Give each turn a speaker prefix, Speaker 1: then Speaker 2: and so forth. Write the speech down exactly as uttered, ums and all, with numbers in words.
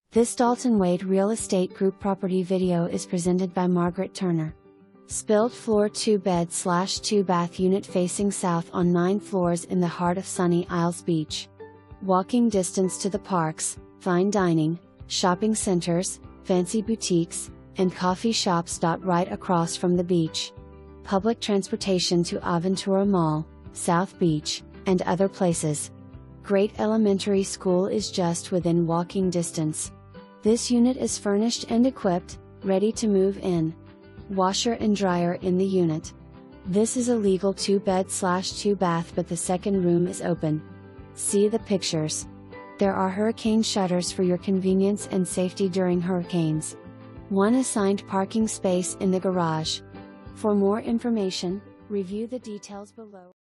Speaker 1: This Dalton Wade Real Estate Group property video is presented by Margaret Turner. Spilled floor two bed slash two bath unit facing south on nine floors in the heart of sunny Isles Beach. Walking distance to the parks, fine dining, shopping centers, fancy boutiques, and coffee shops. Right across from the beach. Public transportation to Aventura Mall, South Beach, and other places. Great elementary school is just within walking distance. This unit is furnished and equipped, ready to move in. Washer and dryer in the unit. This is a legal two bed slash two bath, but the second room is open. See the pictures. There are hurricane shutters for your convenience and safety during hurricanes. One assigned parking space in the garage. For more information, review the details below.